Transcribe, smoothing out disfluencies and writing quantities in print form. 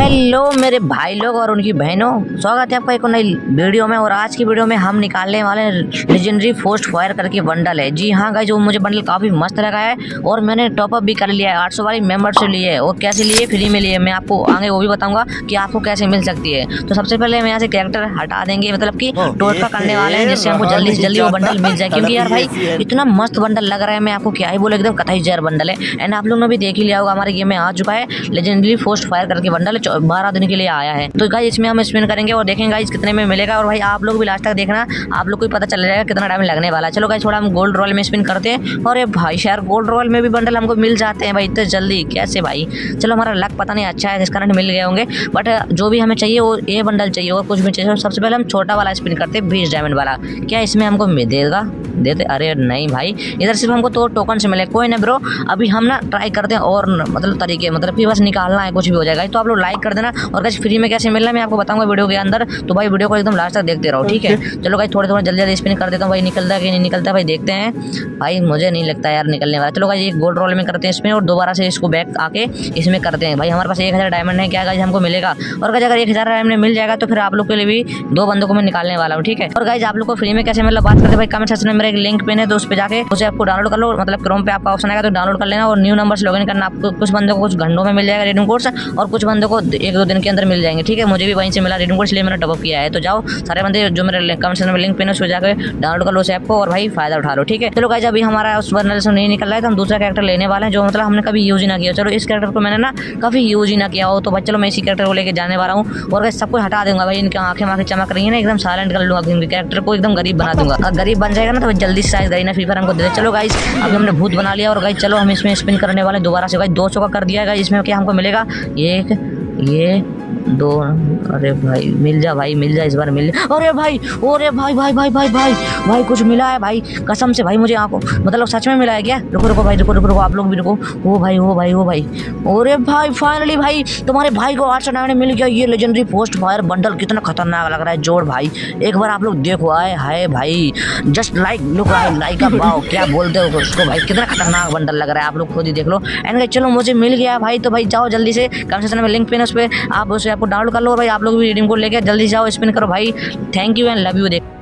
Hello मेरे भाई लोग और उनकी बहनों, स्वागत है आपका एक नई वीडियो में। और आज की वीडियो में हम निकालने वाले लेजेंडरी फोस्ट फायर करके बंडल है। जी हाँ गाइस, जो मुझे बंडल काफ़ी मस्त लगा है और मैंने टॉपअप भी कर लिया है। 800 वाली मेंबरशिप लिए है और कैसे लिए, फ्री में लिए। मैं आपको आगे वो भी बताऊंगा कि आपको कैसे मिल सकती है। तो सबसे पहले हम यहाँ से कैरेक्टर हटा देंगे, मतलब कि टोटका करने वाले हैं, जिससे हमको जल्दी से जल्दी वो बंडल मिल जाए। क्योंकि यार भाई इतना मस्त बंडल लग रहा है, मैं आपको क्या ही बोले, एकदम कतई जहर बंडल है। एंड आप लोगों ने भी देख ही लिया होगा, हमारे गेम में आ चुका है लेजेंडरी फोस्ट फायर करके बंडल 12 दिन के लिए आया है। तो गाइस इसमें हम स्पिन करेंगे और देखेंगे गाइस कितने में मिलेगा। और भाई आप लोग भी लास्ट तक देखना, आप लोग को भी पता चल जाएगा कितना टाइम लगने वाला है। चलो गाइस थोड़ा हम गोल्ड रॉयल में स्पिन करते हैं। और ये भाई यार गोल्ड रॉयल में भी बंडल हमको मिल जाते हैं भाई इतने जल्दी, कैसे भाई। चलो हमारा लक पता नहीं अच्छा है, इस कारण मिल गए होंगे। बट जो भी हमें चाहिए वो ये बंडल चाहिए और कुछ भी चाहिए। सबसे पहले हम छोटा वाला स्पिन करते हैं, 20 डायमंड वाला। क्या इसमें हमको देगा देते? अरे नहीं भाई, इधर सिर्फ हमको तो टोकन से मिले। कोई ना ब्रो, अभी हम ना ट्राई करते हैं और मतलब तरीके, मतलब कि बस निकालना है, कुछ भी हो जाएगा। तो आप लोग लाइक कर देना। और गाइस फ्री में कैसे मिलना है मैं आपको बताऊंगा वीडियो के अंदर, तो भाई वीडियो को एकदम लास्ट तक देखते रहो, ठीक है। चलो गाइस थोड़े थोड़े जल्दी स्पिन कर देता हूँ भाई, निकलता है कि नहीं निकलता भाई, देखते हैं। भाई मुझे नहीं लगता यार निकलने वाला। चलो गाइस एक गोल्ड रोल में करते हैं इसमें और दोबारा से इसको बैक आके इसमें करते हैं। भाई हमारे पास 1000 डायमंड है, क्या गाइस हमको मिलेगा। और गाइस अगर 1000 डायमंड मिल जाएगा तो फिर आप लोग के लिए भी 2 बंदों को मैं निकालने वाला हूँ, ठीक है। और गाइस आप लोग को फ्री में कैसे मतलब बात करते हैं भाई, कमेंट सेक्शन में मेरा एक लिंक पिन है, तो उस पर जाके उसे आपको डाउनलोड कर लो। मतलब क्रोम पे आपका ऑप्शन आएगा तो डाउनलोड कर लेना और न्यू नंबर से लॉगिन करना। आपको कुछ बंदों को कुछ घंटों में मिल जाएगा रिडीम कोड्स, और कुछ बंदों को 1-2 दिन के अंदर मिल जाएंगे, ठीक है। मुझे भी वहीं से मिला रिडीम कोड, इसलिए मैंने टॉपअप किया है। तो जाओ सारे बंदे जो मेरे कमेंट सेक्शन में लिंक पिन है उस पर जाकर डाउनलोड कर लो उस ऐप को और भाई फायदा उठा लो, ठीक है। चलो गाइस अभी हमारा उस बंडल से नहीं निकल रहा है, तो हम दूसरा कैरेक्टर लेने वाले हैं जो मतलब हमने कभी यूज ही ना किया। चलो इस कैरेक्टर को मैंने ना कभी यूज ही ना किया हो, तो भाई चलो मैं इसी कैरेक्टर को लेकर जाने वाला हूँ। और गाइस सब कुछ हटा दूंगा भाई, इनकी आंखें चमक रही है ना, एकदम साइलेंट कर लूंगा। कैरेक्टर को एकदम गरीब बना दूंगा। अगर गरीब बन जाएगा ना तो जल्दी से साइज गई ना फ्री फायर हमको दे दे। चलो गाइस अभी हमने भूत बना लिया और गाइस चलो हम इसमें स्पिन करने वाले दोबारा से। गाइस 200 का कर दिया है। इसमें क्या हमको मिलेगा, ये 2। अरे भाई मिल जा भाई, मिल जा इस बार मिल जा। अरे भाई भाई कुछ मिला है भाई, कसम से भाई मुझे आंखों मतलब सच में मिला है क्या। रुको भाई, रुको आप लोग भी रुको। वो भाई अरे भाई फाइनली भाई तुम्हारे भाई को 800 डायमंड मिल गया। ये लेजेंडरी पोस्ट फायर बंडल कितना खतरनाक लग रहा है जोड़ भाई, एक बार आप लोग देखो। आए हाय भाई, just like look like wow, क्या बोलते हो उसको भाई, कितना खतरनाक बंडल लग रहा है, आप लोग खुद ही देख लो। एंड चलो मुझे मिल गया भाई, तो भाई जाओ जल्दी से कमेंट सेक्शन में लिंक पिन है, उस पर आप उसे आपको डाउनलोड कर लो। भाई आप लोग भी रिडीम कोड लेके जल्दी जाओ स्पिन करो भाई। Thank you and love you. देख